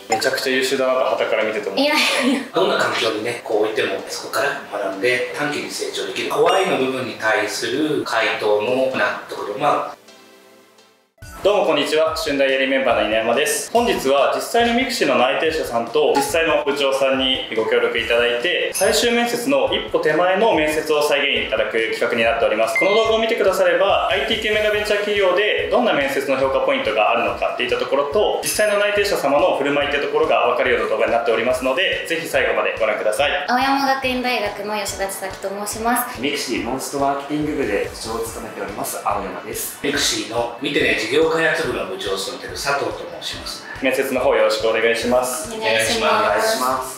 めちゃくちゃ優秀だなと傍から見てて思って。 どんな環境にねこう置いてもそこから学んで短期に成長できる怖いの部分に対する回答の納得度。 どうもこんにちは、春大エリメンバーの稲山です。本日は実際のミクシーの内定者さんと実際の部長さんにご協力いただいて、最終面接の一歩手前の面接を再現いただく企画になっております。この動画を見てくだされば IT 系メガベンチャー企業でどんな面接の評価ポイントがあるのかっていったところと、実際の内定者様の振る舞いってところが分かるような動画になっておりますので、ぜひ最後までご覧ください。 青山学院大学の吉田千咲と申します。 ミクシーモンストマーケティング部で部長を務めております青山です。 ミクシーの見てね事業開発部の部長を務めている佐藤と申します。 面接の方よろしくお願いします。 お願いします。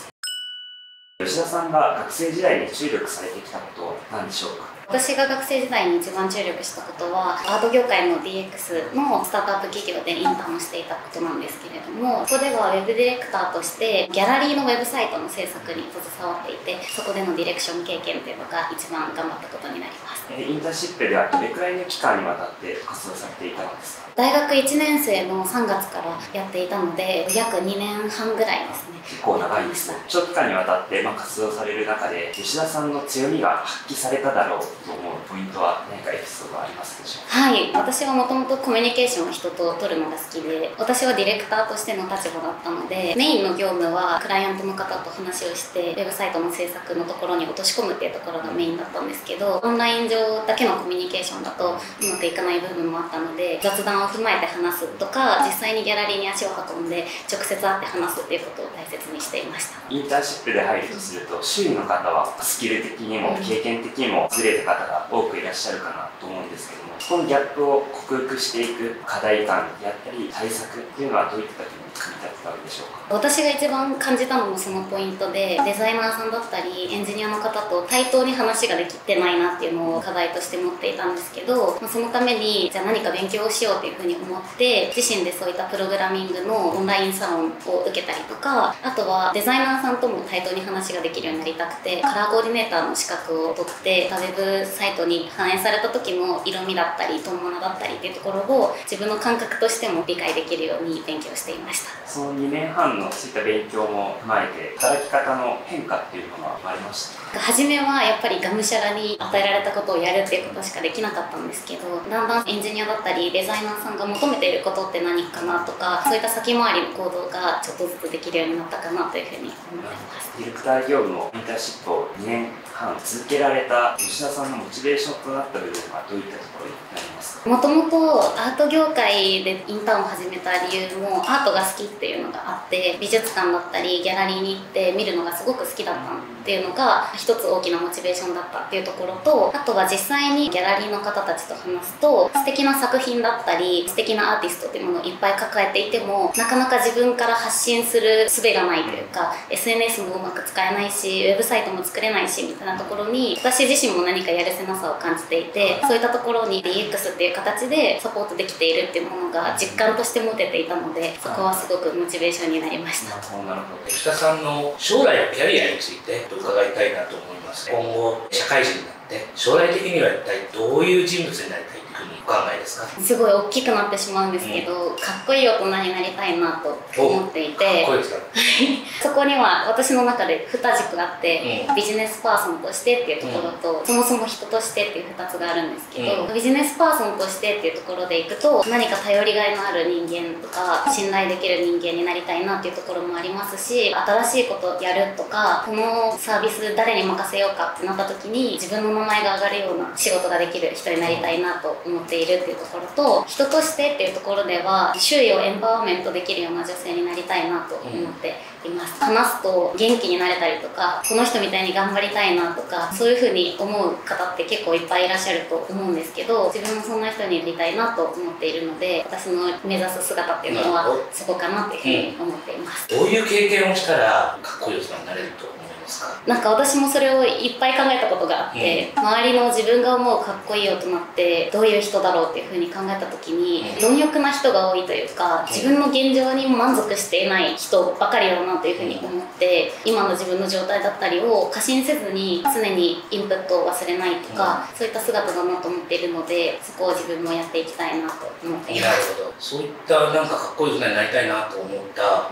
吉田さんが学生時代に注力されてきたことは何でしょうか？ 私が学生時代に一番注力したことはアート業界の DX のスタートアップ企業でインターンをしていたことなんですけれども、ここではウェブディレクターとしてギャラリーのウェブサイトの制作に携わっていて、そこでのディレクション経験というのが一番頑張ったことになります。 インターンシップではどれくらいの期間にわたって活動されていたのですか？ 大学1年生の3月からやっていたので約2年半ぐらいですね。 結構長いですね。長期間にわたって活動される中で吉田さんの強みが発揮されただろうと思うポイントは何かエピソードはありますでしょうか？ はい、私はもともとコミュニケーションを人と取るのが好きで、私はディレクターとしての立場だったので、メインの業務はクライアントの方と話をしてウェブサイトの制作のところに落とし込むっていうところがメインだったんですけど、オンライン上だけのコミュニケーションだとうまくいかない部分もあったので、雑談を踏まえて話すとか実際にギャラリーに足を運んで直接会って話すっていうことを大切にしていました。 インターンシップで入るとすると周囲の方はスキル的にも経験的にもずれた方が多くいらっしゃるかなと思うんですけども、そのギャップを克服していく課題感であったり対策っていうのはどういった時に組み立てたのでしょうか？ 私が一番感じたのもそのポイントで、デザイナーさんだったりエンジニアの方と対等に話ができてないなっていうのを課題として持っていたんですけど、そのためにじゃあ何か勉強をしようというふうに思って自身でそういったプログラミングのオンラインサロンを受けたりとか、あとはデザイナーさんとも対等に話ができるようになりたくてカラーコーディネーターの資格を取ってウェブサイトに反映された時の色味だったりトンモナだったりっていうところを自分の感覚としても理解できるように勉強していました。 その2年半のそういった勉強も踏まえて働き方の変化っていうのはありましたか？ 初めはやっぱりがむしゃらに与えられたことをやるっていうことしかできなかったんですけど、だんだんエンジニアだったりデザイナーさんが求めていることって何かなとか、そういった先回りの行動がちょっとずつできるようになったかなというふうに思ってます。 ディレクター業務のインターンシップを2年半続けられた吉田さんのモチベーションとなった部分はどういったところになりますか？ もともとアート業界でインターンを始めた理由もアートが好きっていうのがあって、美術館だったりギャラリーに行って見るのがすごく好きだったっていうのが一つ大きなモチベーションだったっていうところと、あとは実際にギャラリーの方たちと話すと素敵な作品だったり素敵なアーティストっていうものをいっぱい抱えていてもなかなか自分から発信する術がないというか、 SNS もうまく使えないしウェブサイトも作れないしみたいなところに私自身も何かやるせなさを感じていて、そういったところに DX っていう形でサポートできているっていうものが実感として持てていたので、そこはすごくモチベーションになりました。 なるほど。吉田さんの将来のキャリアについて伺いたいなと思います。今後社会人になって将来的には一体どういう人物になりたいというふうにお考えですか？ すごい大きくなってしまうんですけど、かっこいい大人になりたいなと思っていて、 かっこいいですか？ そこには私の中で2軸あって、ビジネスパーソンとしてっていうところと、そもそも人としてっていう2つがあるんですけど、ビジネスパーソンとしてっていうところでいくと何か頼りがいのある人間とか信頼できる人間になりたいなっていうところもありますし、新しいことやるとかこのサービス誰に任せようかってなった時に自分の名前が上がるような仕事ができる人になりたいなと思っているっていうところと、人としてっていうところでは周囲をエンパワーメントできるような女性になりたいなと思っています。話すと元気になれたりとか、この人みたいに頑張りたいなとか、そういう風に思う方って結構いっぱいいらっしゃると思うんですけど、自分もそんな人になりたいなと思っているので、私の目指す姿っていうのはそこかなっていう風に思っています。 どういう経験をしたらかっこいい大人になれると思いますか？ なんか私もそれをいっぱい考えたことがあって、周りの自分が思うかっこいい大人ってどういう人だろうっていう風に考えた時に、貪欲な人が多いというか、自分の現状に満足していない人ばかりだなという風に思って、今の自分の状態だったりを過信せずに常にインプットを忘れないとか、そういった姿だなと思っているので、そこを自分もやっていきたいなと思っています。 なるほど。そういったなんかかっこいい大人になりたいなと思ったきっ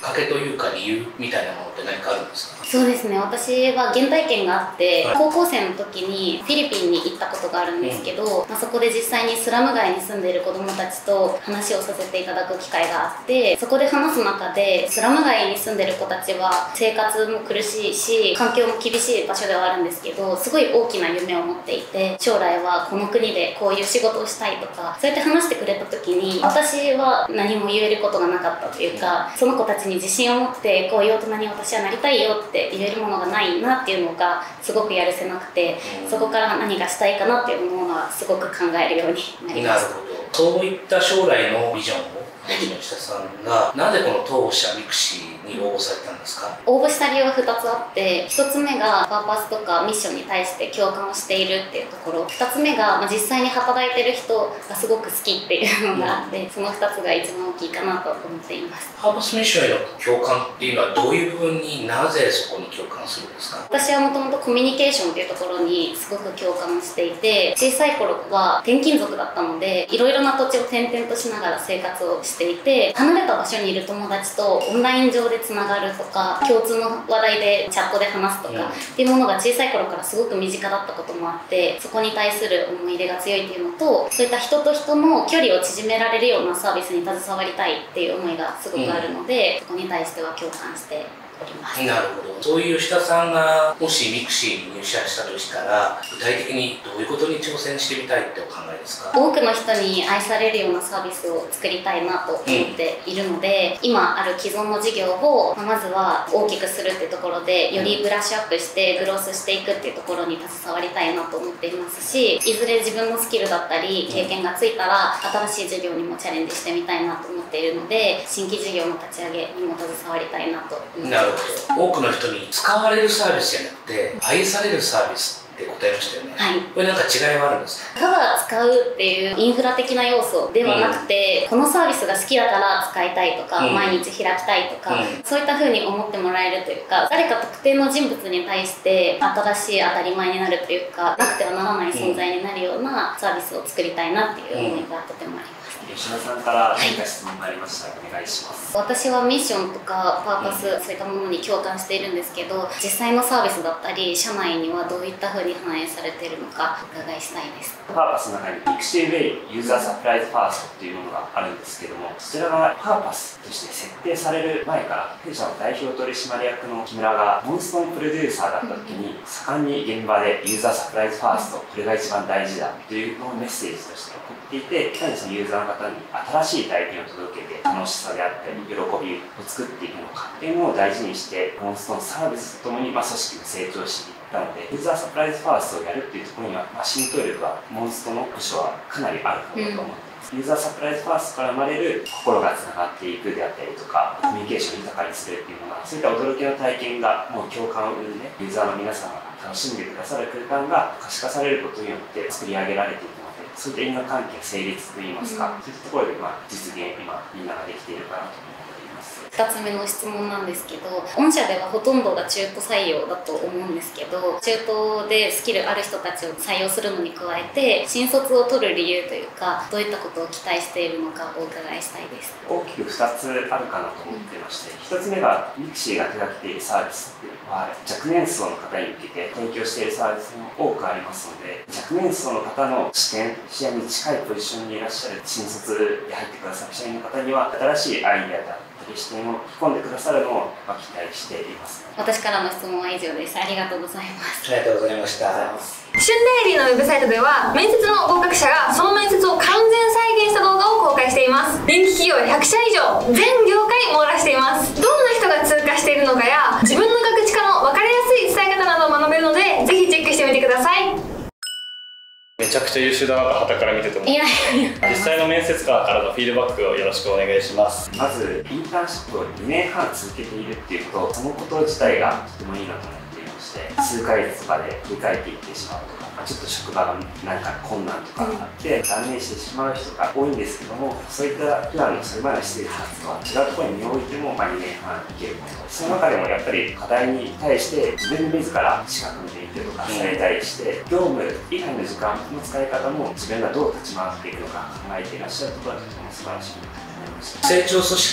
かけというか理由みたいなものって何かあるんですか？ そうですね、私は原体験があって、 はい、 高校生の時にフィリピンに行ったことがあるんですけど、そこで実際にスラム街に住んでいる子どもたちと話をさせていただく機会があって、そこで話す中でスラム街に住んでいる子たちは生活も苦しいし環境も厳しい場所ではあるんですけど、すごい大きな夢を持っていて、将来はこの国でこういう仕事をしたいとか、そうやって話してくれた時に私は何も言えることがなかったというか、その子たちに自信を持ってこういう大人に私はなりたいよって言えるものがないなっていうのがすごくやるせなくて、そこから何がしたいかなっていうものはすごく考えるようになりました。 なるほど。そういった将来のビジョンをお持ちの下さんが、なぜこの当社ミクシーに応募されたんですか？ 応募した理由は2つあって、1つ目がパーパスとかミッションに対して共感をしているっていうところ、2つ目が実際に働いてる人がすごく好きっていうのがあって、その2つが一番大きいかなと思っています。 パーパスミッションへの共感っていうのはどういう部分に、なぜそこに共感するんですか？ 私はもともとコミュニケーションっていうところにすごく共感していて、小さい頃は転勤族だったのでいろいろな土地を転々としながら生活をしていて、離れた場所にいる友達とオンライン上でつながるとか、共通の話題でチャットで話すとかっていうものが小さい頃からすごく身近だったこともあって、そこに対する思い入れが強いっていうのと、そういった人と人の距離を縮められるようなサービスに携わりたいっていう思いがすごくあるので、そこに対しては共感しております。 なるほど。そういう下さんがもしミクシーに入社したとしたら、具体的にどういうことに挑戦してみたいってお考えですか？ 多くの人に愛されるようなサービスを作りたいなと思っているので、今ある既存の事業をまずは大きくするっていうところで、よりブラッシュアップしてグロースしていくっていうところに携わりたいなと思っていますし、いずれ自分のスキルだったり経験がついたら新しい事業にもチャレンジしてみたいなと思っているので、新規事業の立ち上げにも携わりたいなと思っています。 なるほど。多くの人に使われるサービスじゃなくて愛されるサービスって答えましたよね。 はい、 これなんか違いはあるんですか？ ただ使うっていうインフラ的な要素ではなくて、このサービスが好きだから使いたいとか、毎日開きたいとか、そういった風に思ってもらえるというか、誰か特定の人物に対して新しい当たり前になるというか、なくてはならない存在になるようなサービスを作りたいなっていう思いがとてもあります。 吉田さんから何か質問がありましたらお願いします。 私はミッションとかパーパス、そういったものに共感しているんですけど、実際のサービスだったり社内にはどういった風に反映されているのかお伺いしたいです。 パーパスの中にミクシーウェイユーザーサプライズファーストっていうものがあるんですけども、そちらがパーパスとして設定される前から弊社の代表取締役の木村がモンストのプロデューサーだった時に、盛んに現場でユーザーサプライズファースト、これが一番大事だというのをメッセージとして送っていて、いかにそのユーザーの方に新しい体験を届けて楽しさであったり喜びを作っていくのかっていうのを大事にして、モンストのサービスとともに組織が成長していったので、ユーザーサプライズファーストをやるっていうところには浸透力がモンストの部署はかなりある方だと思ってます。ユーザーサプライズファーストから生まれる心がつながっていくであったりとか、コミュニケーションを豊かにするっていうのが、そういった驚きの体験がもう共感を生んで、ユーザーの皆さんが楽しんでくださる空間が可視化されることによって作り上げられていくので、そういった因果関係成立といいますか、そういったところで実現今みんなができているかなと思っています。 2つ目の質問なんですけど、御社ではほとんどが中途採用だと思うんですけど、中途でスキルある人たちを採用するのに加えて新卒を取る理由というか、どういったことを期待しているのかお伺いしたいです。 大きく2つあるかなと思っていまして、1つ目がミクシーが手掛けているサービスっていうのは若年層の方に向けて提供しているサービスも多くありますので、若年層の方の視野に近いポジションにいらっしゃる新卒で入ってくださる社員の方には新しいアイデアだったり視点を引き込んでくださるのを期待しています。 私からの質問は以上です。ありがとうございます。 ありがとうございました。 旬デイリーのウェブサイトでは面接の合格者がその面接を完全再現した動画を公開しています。人気企業100社以上、全業界網羅しています。どんな人が通過しているのかや自分のガクチカの分かりやすい伝え方などを学べるので、ぜひチェックしてみてください。 めちゃくちゃ優秀だなと傍から見てて思う。実際の面接官からのフィードバックをよろしくお願いします。 まずインターンシップを2年半続けているっていうこと、そのこと自体がとてもいいなと思っていまして、数ヶ月とかで振り返っていってしまうとか、ちょっと職場がなんか困難とかあって断念してしまう人が多いんですけども、そういった普段のそれまでの施設活動は違うところに身を置いても2年半いけること、その中でもやっぱり課題に対して自分で自ら資格の勉強とかされたりして、業務以外の時間の使い方も自分がどう立ち回っていくのか考えていらっしゃるところはとても素晴らしいなと思いました。 成長組織ってね、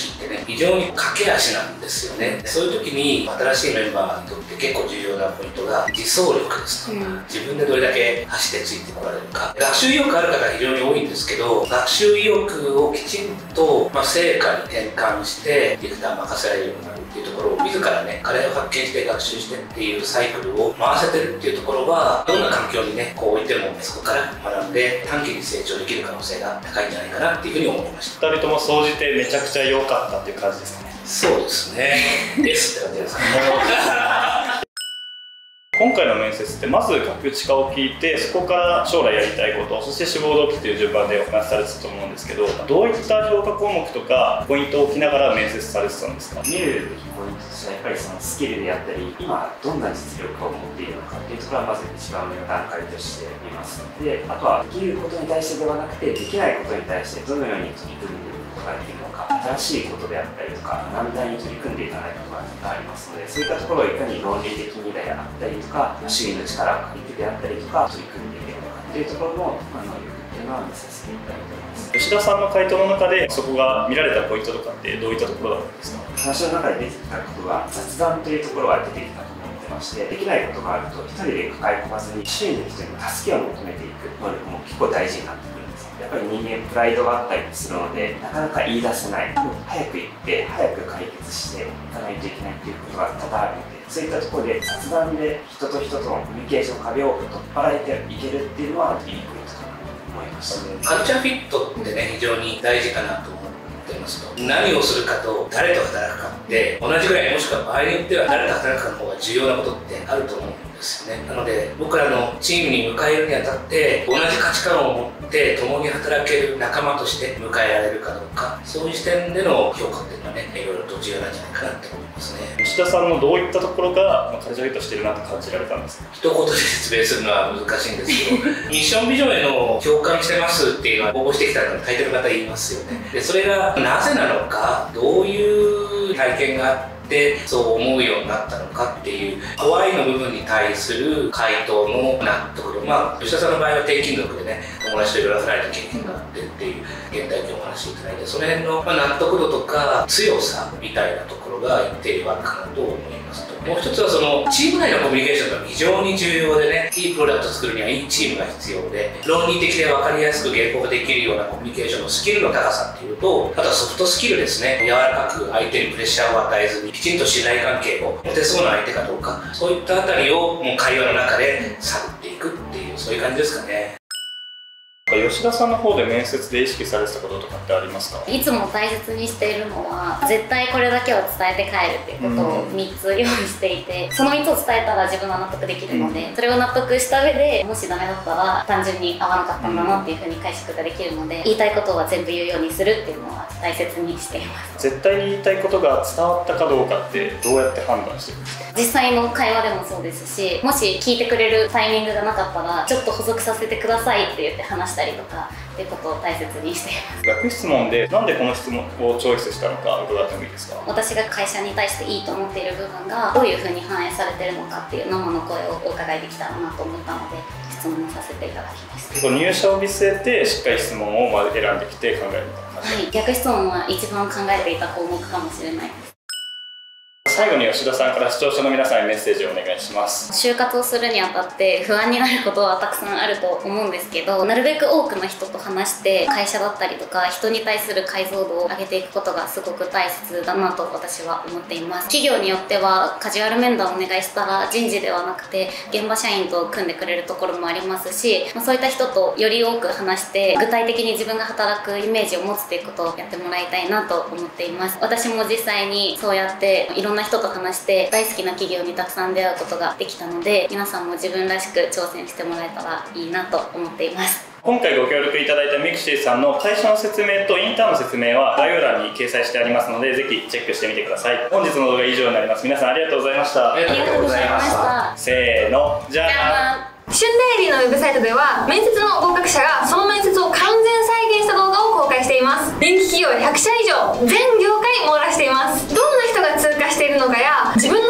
ね、非常に駆け足なんですよね。そういう時に新しいメンバーにとって結構重要なポイントが自走力ですとか、自分でどれだけ走ってついてこられるか。学習意欲ある方が非常に多いんですけど、学習意欲をきちんと、成果に転換してディレクター任せられるようになるっていうところを自らね、課題を発見して学習してっていうサイクルを回せてるっていうところは、どんな環境にね、置いてもそこから学んで短期に成長できる可能性が高いんじゃないかなっていうふうに思いました。 2人とも総じてめちゃくちゃ良かったっていう感じですかね。 そうですね。ですって感じですかね。 今回の面接ってまずガクチカを聞いて、そこから将来やりたいこと、そして志望動機という順番でお話しされてたと思うんですけど、どういった評価項目とかポイントを置きながら面接されてたんですか？ 見るべきポイントとしてはやっぱりそのスキルであったり、今どんな実力を持っているのかっていうところはまず一番上の段階として見ます。で、あとはできることに対してではなくて、できないことに対してどのように取り組んでいくことができるのか、新しいことであったりとか難題に取り組んでいかないことがありますので、そういったところをいかに論理的にであったりとか、周囲の力を借りてであったりとか取り組んでいけるのかっていうところの能力っていうのは見させていただいております。 吉田さんの回答の中でそこが見られたポイントとかってどういったところだったんですか？ 話の中で出てきたことが雑談というところが出てきたと思ってまして、できないことがあると一人で抱え込まずに周囲の人に助けを求めていく能力も結構大事になってくるんです。やっぱり人間プライドがあったりするので、なかなか言い出せない、早く言って早く解決していかないといけないということが多々あるので、そういったところで雑談で人と人とのコミュニケーション壁を取っ払えていけるっていうのはいいポイントかなと思いました。 カルチャーフィットってね、非常に大事かなと思ってますと、何をするかと誰と働くかって同じぐらい、もしくは場合によっては誰と働くかの方が重要なことってあると思うんですよね。なので僕らのチームに迎えるにあたって同じ価値観を持って共に働ける仲間として迎えられるかどうか、そういう視点での評価っていうのはね、いろいろと重要なんじゃないかなって思いますね。 吉田さんのどういったところがカルチャーフィットしてるなと感じられたんですか？ 一言で説明するのは難しいんですけどミッションビジョンへの共感してますっていうのは応募してきたの大抵の方言いますよね。でそれがなぜなのか、どういう体験があってそう思うようになったのかっていう怖いの部分に対する回答の納得度、吉田さんの場合は転勤族でね、友達といろいろ離れた経験があってっていう現代にお話しいただいて、その辺の納得度とか強さみたいなところが一定にあるかなと思いますと。もう一つはそのチーム内のコミュニケーションが非常に重要でね、いいプロダクトを作るにはいいチームが必要で、論理的で分かりやすく言語化できるようなコミュニケーションのスキルの高さっていうと、あとはソフトスキルですね。柔らかく相手にプレッシャーを与えずにきちんと信頼関係を持てそうな相手かどうか、そういったあたりをもう会話の中で探っていくっていう、そういう感じですかね。 吉田さんの方で面接で意識されてたこととかってありますか？ いつも大切にしているのは、絶対これだけを伝えて帰るっていうことを3つ用意していて、その3つを伝えたら自分は納得できるので、それを納得した上で、もしダメだったら単純に合わなかったんだなっていうふうに解釈ができるので、言いたいことは全部言うようにするっていうのは大切にしています。 絶対に言いたいことが伝わったかどうかってどうやって判断してるんですか？ 実際の会話でもそうですし、もし聞いてくれるタイミングがなかったら、ちょっと補足させてくださいって言って話したりとかっていうことを大切にしています。 逆質問でなんでこの質問をチョイスしたのか伺ってもいいですか？ 私が会社に対していいと思っている部分がどういうふうに反映されているのかっていう生の声をお伺いできたらなと思ったので、質問させていただきました。 結構入社を見据えてしっかり質問を選んできて考えるみたいな感じ。 はい、逆質問は一番考えていた項目かもしれないです。 最後に吉田さんから視聴者の皆さんにメッセージをお願いします。 就活をするにあたって不安になることはたくさんあると思うんですけど、なるべく多くの人と話して会社だったりとか人に対する解像度を上げていくことがすごく大切だなと私は思っています。企業によってはカジュアル面談をお願いしたら人事ではなくて現場社員と組んでくれるところもありますし、そういった人とより多く話して具体的に自分が働くイメージを持つということをやってもらいたいなと思っています。私も実際にそうやっていろんな人と話して大好きな企業にたくさん出会うことができたので、皆さんも自分らしく挑戦してもらえたらいいなと思っています。 今回ご協力いただいたミクシーさんの会社の説明とインターンの説明は概要欄に掲載してありますので、ぜひチェックしてみてください。本日の動画は以上になります。皆さんありがとうございました。 ありがとうございました。 せーの、じゃあ旬デイリーのウェブサイトでは面接の合格者がその面接を完全再現した動画を公開しています。人気企業100社以上全業界網羅しています。どんな人が通過しているのかや自分